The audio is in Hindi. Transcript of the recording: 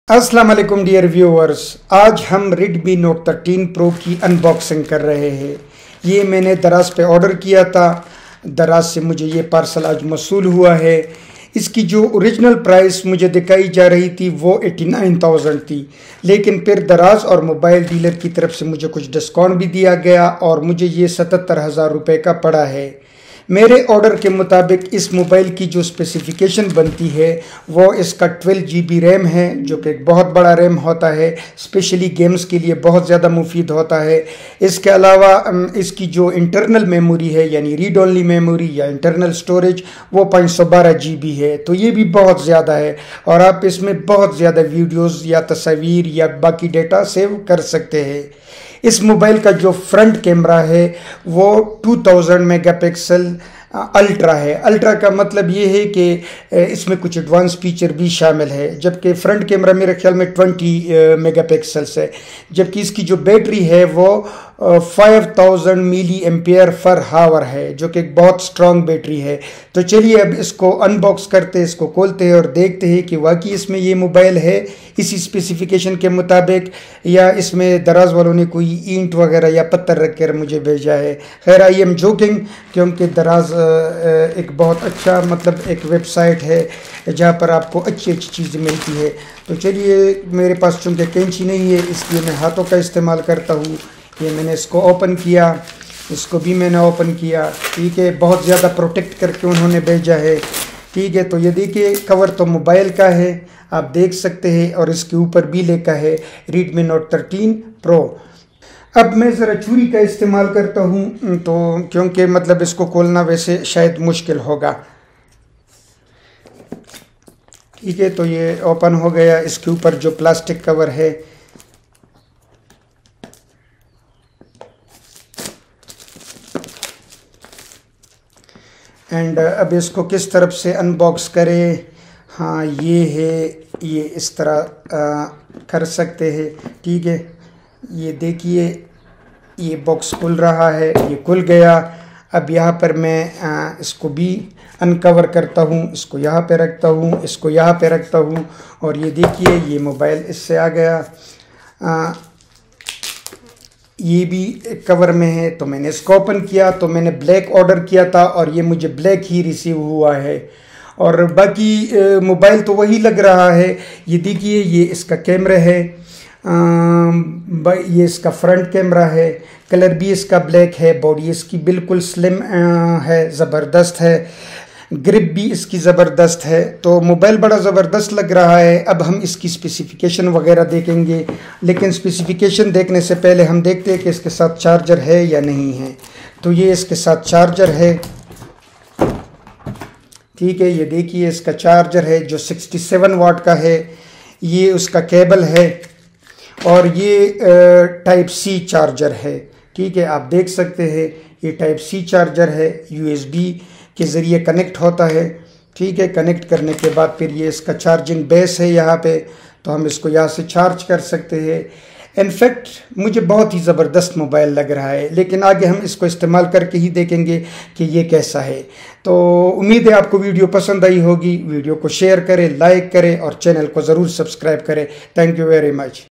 अस्सलाम वालेकुम डियर व्यूअर्स, आज हम Redmi Note 13 Pro की अनबॉक्सिंग कर रहे हैं। ये मैंने दराज पे ऑर्डर किया था। दराज से मुझे ये पार्सल आज मौसूल हुआ है। इसकी जो ओरिजिनल प्राइस मुझे दिखाई जा रही थी वो 89,000 थी, लेकिन फिर दराज और मोबाइल डीलर की तरफ से मुझे कुछ डिस्काउंट भी दिया गया और मुझे ये 77,000 रुपये का पड़ा है। मेरे ऑर्डर के मुताबिक इस मोबाइल की जो स्पेसिफ़िकेशन बनती है वो इसका 12 GB रैम है, जो कि एक बहुत बड़ा रैम होता है, स्पेशली गेम्स के लिए बहुत ज़्यादा मुफीद होता है। इसके अलावा इसकी जो इंटरनल मेमोरी है, यानी रीड ओनली मेमोरी या इंटरनल स्टोरेज, वो 512 GB है, तो ये भी बहुत ज़्यादा है और आप इसमें बहुत ज़्यादा वीडियोज़ या तस्वीर या बाकी डेटा सेव कर सकते हैं। इस मोबाइल का जो फ्रंट कैमरा है वो 2000 मेगापिक्सल अल्ट्रा है। अल्ट्रा का मतलब ये है कि इसमें कुछ एडवांस फीचर भी शामिल है, जबकि फ्रंट कैमरा मेरे ख्याल में 20 मेगापिक्सल्स है। जबकि इसकी जो बैटरी है वो 5000 मिली एम्पियर पर हावर है, जो कि एक बहुत स्ट्रॉन्ग बैटरी है। तो चलिए अब इसको अनबॉक्स करते हैं, इसको खोलते हैं और देखते हैं कि वाकई इसमें ये मोबाइल है इसी स्पेसिफिकेशन के मुताबिक, या इसमें दराज वालों ने कोई ईंट वगैरह या पत्थर रख कर मुझे भेजा है। खैर, आई एम जोकिंग, क्योंकि दराज एक बहुत अच्छा एक वेबसाइट है जहाँ पर आपको अच्छी अच्छी चीज़ें मिलती है। तो चलिए, मेरे पास चूँकि कैंची नहीं है इसलिए मैं हाथों का इस्तेमाल करता हूँ। ये मैंने इसको ओपन किया, इसको भी मैंने ओपन किया, ठीक है। बहुत ज़्यादा प्रोटेक्ट करके उन्होंने भेजा है, ठीक है। तो ये देखिए, कवर तो मोबाइल का है, आप देख सकते हैं, और इसके ऊपर भी लिखा है Redmi Note 13 Pro। अब मैं ज़रा छुरी का इस्तेमाल करता हूँ, तो क्योंकि इसको खोलना वैसे शायद मुश्किल होगा, ठीक है। तो ये ओपन हो गया। इसके ऊपर जो प्लास्टिक कवर है, एंड अब इसको किस तरफ से अनबॉक्स करें। हाँ, ये है, ये इस तरह कर सकते हैं, ठीक है। ये देखिए, ये बॉक्स खुल रहा है, ये खुल गया। अब यहाँ पर मैं इसको भी अनकवर करता हूँ, इसको यहाँ पे रखता हूँ, इसको यहाँ पे रखता हूँ, और ये देखिए, ये मोबाइल इससे आ गया। ये भी कवर में है। तो मैंने इसको ओपन किया, तो मैंने ब्लैक ऑर्डर किया था और ये मुझे ब्लैक ही रिसीव हुआ है, और बाकी मोबाइल तो वही लग रहा है। ये देखिए, ये इसका कैमरा है, ये इसका फ्रंट कैमरा है, कलर भी इसका ब्लैक है, बॉडी इसकी बिल्कुल स्लिम है, ज़बरदस्त है, ग्रिप भी इसकी ज़बरदस्त है। तो मोबाइल बड़ा ज़बरदस्त लग रहा है। अब हम इसकी स्पेसिफ़िकेशन वगैरह देखेंगे, लेकिन स्पेसिफ़िकेशन देखने से पहले हम देखते हैं कि इसके साथ चार्जर है या नहीं है। तो ये इसके साथ चार्जर है, ठीक है। ये देखिए, इसका चार्जर है जो 67 वाट का है। ये उसका केबल है और ये टाइप सी चार्जर है, ठीक है। आप देख सकते हैं, ये टाइप सी चार्जर है, USB के ज़रिए कनेक्ट होता है, ठीक है। कनेक्ट करने के बाद फिर ये इसका चार्जिंग बेस है यहाँ पे, तो हम इसको यहाँ से चार्ज कर सकते हैं। इनफैक्ट मुझे बहुत ही ज़बरदस्त मोबाइल लग रहा है, लेकिन आगे हम इसको इस्तेमाल करके ही देखेंगे कि ये कैसा है। तो उम्मीद है आपको वीडियो पसंद आई होगी। वीडियो को शेयर करें, लाइक करें और चैनल को ज़रूर सब्सक्राइब करें। Thank you very much.